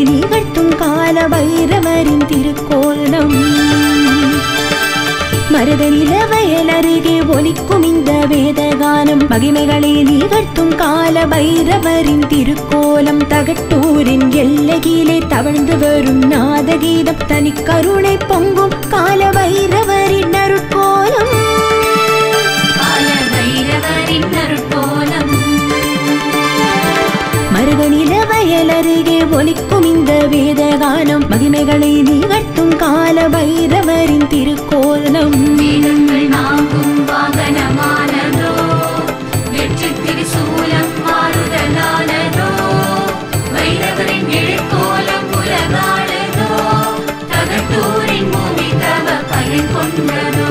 நிகழ்த்தும் கால பைரவரின் திருக்கோலம் மருத நிலவயல் அருகே ஒலிக்கும் இந்த வேதகானம் மகிமைகளை நிகழ்த்தும் கால பைரவரின் திருக்கோலம் தகட்டூரின் எல்லையிலே தவழ்ந்து வரும் நாதகீதம் தனி கருணை பொங்கும் கால பைரவரின் அருட்கோலம் மருத நிலவயல் அருகே ஒலிக்கும் இந்த வேதகானம் மகிமைகளை நிகழ்த்தும் கால பைரவரின் திருக்கோலம் வேதங்கள் நான்கும் வாகனமானதோ வெற்றி திரிசூலம் மாறுதலானதோ பைரவரின் எழுக்கோலம் உலகானதோ தகட்டூரின் பூமி தவ பயன் கொண்டதோ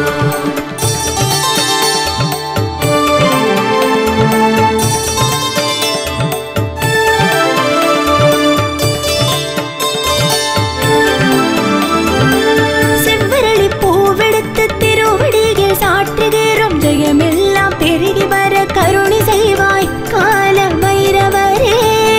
கருணை செய்வாய் கால பைரவரே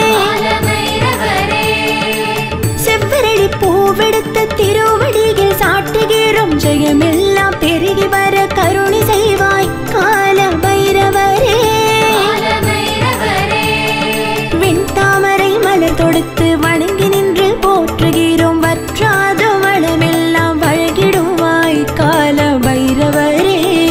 செவ்வரளி பூவெடுத்த திருவடியில் சாட்டுகிறோம் ஜெயமெல்லாம் பெருகி வர கருணை செய்வாய் கால பைரவரே வெண்தாமரை மலர் தொடுத்து வணங்கி நின்று போற்றுகிறோம் வற்றாத வளமெல்லாம் வழங்கிடுவாய் கால பைரவரே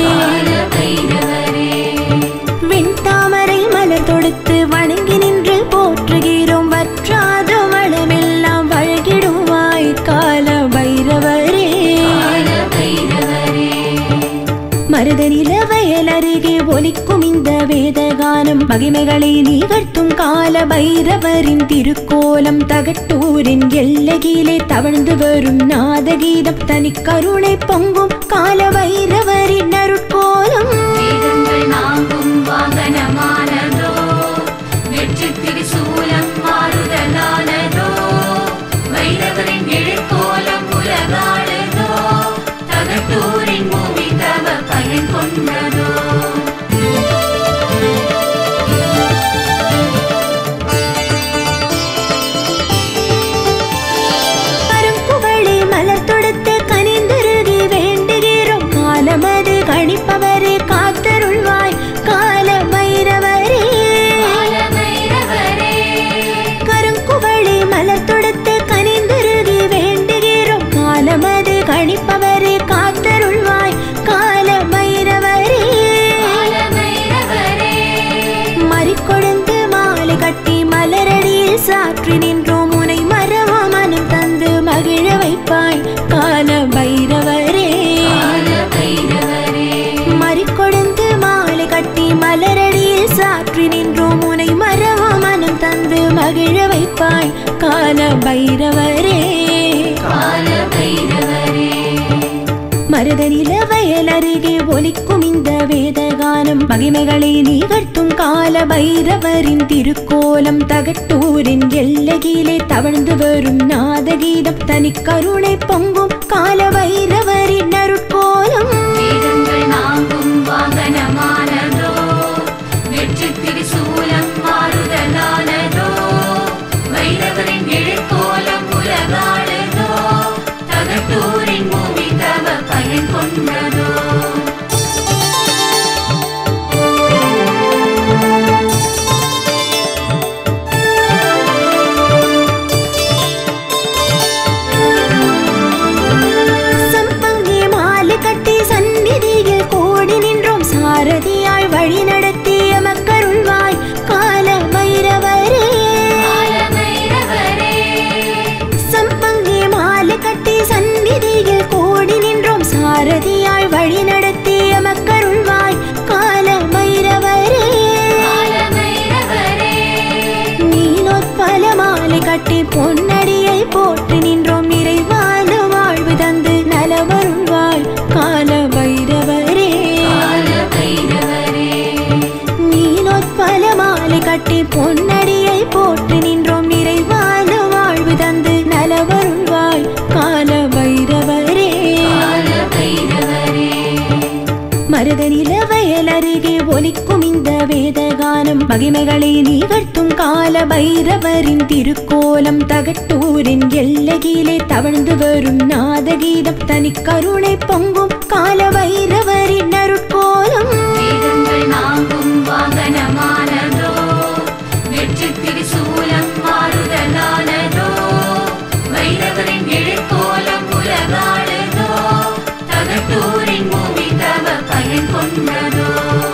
வெண்தாமரை மலர் தொடுத்து வணங்கி நின்று போற்றுகிறோம் வற்றாத வளமெல்லாம் வழங்கிடுவாய் கால பைரவரே மருத நிலவயல் அருகே ஒலிக்கும் இந்த வேதகானம் மகிமைகளை நிகழ்த்தும் கால பைரவரின் திருக்கோலம் தகட்டூரின் எல்லையிலே தவழ்ந்து வரும் நாதகீதம் தனி கருணை பொங்கும் கால பைரவரின் அருட்கோலம் வாகனமானதோ வெற்றி திரிசூலம் மாறுதலானதோ பைரவரின் எழுக்கோலம் உலகானதோ தகட்டூரின் பூமி தவ பயன் கொண்டதோ கருங்குவளை மலர் தொடுத்து கனிந்துருகி வேண்டுகிறோம் காலமது கணிப்பவரே காத்தருள்வாய் கால பைரவரே கருங்குவளை மலர் தொடுத்து கனிந்துருகி வேண்டுகிறோம் காலமது கணிப்பவரே காத்தருள்வாய் கால பைரவரே மறிக்கொழுந்து மாலை கட்டி மலரடியில் சாற்றி நின்றோம் உனை மரவ மனம் தந்து மகிழ வைப்பாய் கால பைரவரே மறிக்கொழுந்து மாலை கட்டி மலரடியில் சாற்றி நின்றோம் உனை மரவ மனம் தந்து மகிழ வைப்பாய் கால பைரவரே மருத நிலவயல் அருகே ஒலிக்கும் இந்த வேதகானம் மகிமைகளை நிகழ்த்தும் கால பைரவரின் திருக்கோலம் தகட்டூரின் எல்லையிலே தவழ்ந்து வரும் நாதகீதம் தனி கருணை பொங்கும் கால பைரவரின் அருட்கோலம் வேதங்கள் நான்கும் வாகனமானதோ வெற்றி திரிசூலம் மாறுதலானதோ பைரவரின் எழுக்கோலம் உலகானதோ தகட்டூரின் பூமி தவ பயன் கொண்டதோ சம்பங்கி மாலை கட்டி சந்நிதியில் கூடி நின்றோம் சாரதியாய் வழி நடத்திய மக்கருள்வாய் கால பைரவரே சம்பங்கி மாலை கட்டி சந்நிதியில் கூடி நின்றோம் சாரதியாய் வழி நடத்திய மக்கருள்வாய் கால பைரவரே நீலோத்பல மாலை கட்டி பொன்னடியை போட்டு நின்றோம் நிறைவான வாழ்வு தந்து நலவருள்வாய் கால பைரவரே நீலோத்பல மாலை கட்டி பொன்னடியை போட்டு நின்றோம் நிறைவான வாழ்வு தந்து நலவருள்வாய் கால பைரவரே மருத நிலவயல் அருகே ஒலிக்கும் இந்த வேதகானம் மகிமைகளை நிகழ்த்தும் கால பைரவரின் திருக்கோலம் தகட்டூர் தகட்டூரின் எல்லையிலே தவழ்ந்து வரும் நாதகீதம் தனி கருணை பொங்கும் கால பைரவரின் அருட்கோலம் வேதங்கள் நான்கும் வாகனமானதோ வெற்றி திரிசூலம் மாறுதலானதோ வைரவரின் எழுக்கோலம் உலகானதோ தகட்டூரின் மூவி தவ பயன் கொண்டதோ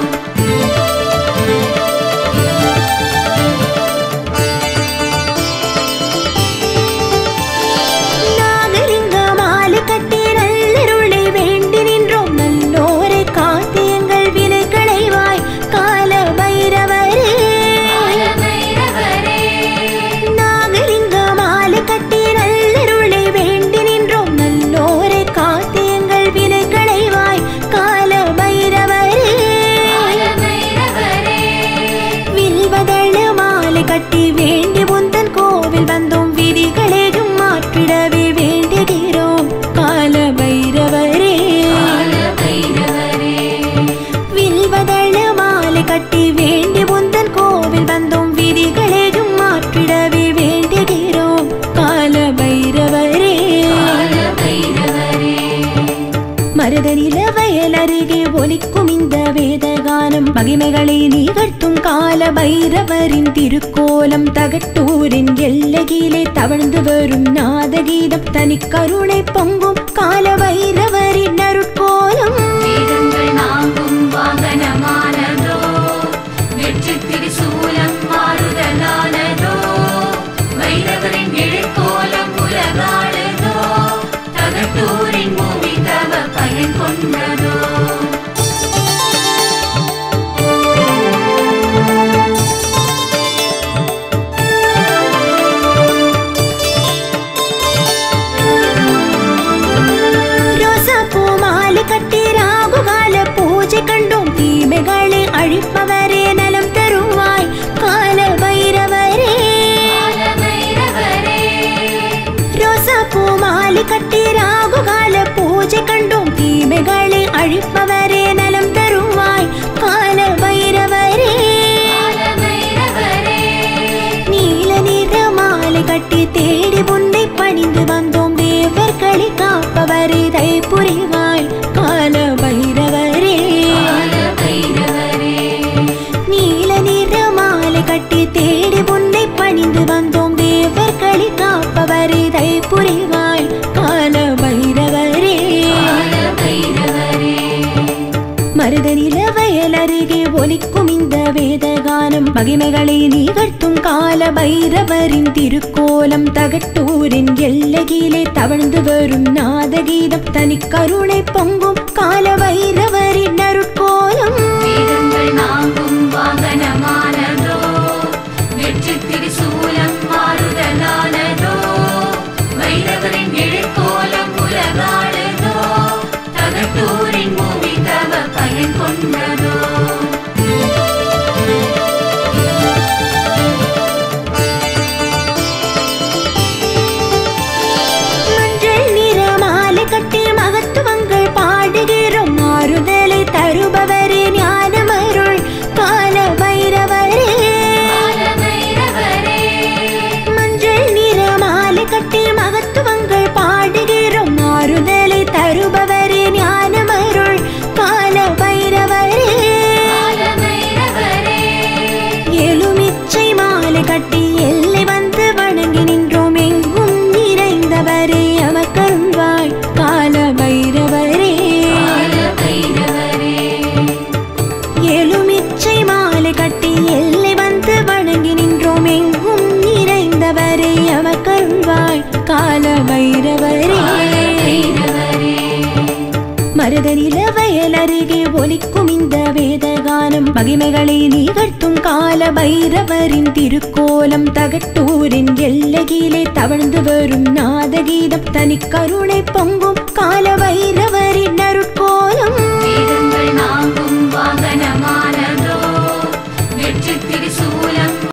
மருதநிலவயலருகே ஒலிக்கும் இந்த வேதகானம் மகிமைகளை நிகழ்த்தும் கால பைரவரின் திருக்கோலம் தகட்டூரின் எல்லையிலே தவழ்ந்து வரும் நாதகீதம் தனி கருணை பொங்கும் கால பைரவரின் அருட்கோலம் வேதங்கள் நான்கும் வாகனமானதோ வெற்றி திரிசூலம் மாறுதலானதோ வைரவரின் எழுக்கோலம் உலகானதோ தகட்டூரின் மூவி தவ பயன் கொண்டதோ ரோசாப்பூ மாலை கட்டி ராகுகால பூஜை கண்டோம் தீமைகளை அழிப்பவரே நலம் தருவாய் கால பைரவரே ரோசாப்பூ மாலை கட்டி ராகுகால பூஜை கண்டோம் தீமைகளை அழிப்பவரே நலம் தருவாய் கால பைரவரே நீல நிற மாலை கட்டி தேடி உன்னை பணிந்து வந்தோம் தேவர்களை காப்பவரே தை புரிவாய் கால பைரவரே நீல நிற மாலை கட்டி தேடி உன்னை பணிந்து வந்தோம் தேவர்களை காப்பவரே தை புரிவாய் கால பைரவரே மருதநிலவயலருகே ஒலிக்கும் இந்த வேதகானம் மகிமைகளை நிகழ்த்தும் கால பைரவரின் திருக்கோலம் தகட்டூரின் எல்லையிலே தவழ்ந்து வரும் நாதகீதம் தனி கருணை பொங்கும் கால பைரவரின் அருட்கோலம் வேதங்கள் நான்கும் வாகனமானதோ வெற்றி திரிசூலம் மாறுதலானதோ வைரவரின் எழுக்கோலம் உலகானதோ தகட்டூரின் மூவி தவ பயன் கொண்டதோ மஞ்சள் நிற மாலை கட்டி மகத்துவங்கள் பாடுகிறோம் மாறுதலை தருபவரே ஞானமருள் கால பைரவரே மஞ்சள் நிற மாலை கட்டி மகத்துவங்கள் பாடுகிறோம் மாறுதலை தருபவரே ஞானமருள் கால பைரவரே எலுமிச்சை மாலை கட்டி எல்லை வந்து வணங்கி நின்றோம் எங்கும் நிறைந்தவரே அமக்கருள்வாய் கால பைரவரே எலுமிச்சை மாலை கட்டி எல்லை வந்து வணங்கி நின்றோம் எங்கும் நிறைந்தவரே அமக்கருள்வாய் கால பைரவரே மருதநிலவயலருகே ஒலிக்கும் இந்த வேதகானம் மகிமைகளை நிகழ்த்தும் கால பைரவரின் திருக்கோலம் தகட்டூரின் எல்லையிலே தவழ்ந்து வரும் நாதகீதம் தனி கருணை பொங்கும் கால பைரவரின் அருட்கோலம் வேதங்கள் நான்கும் வாகனம்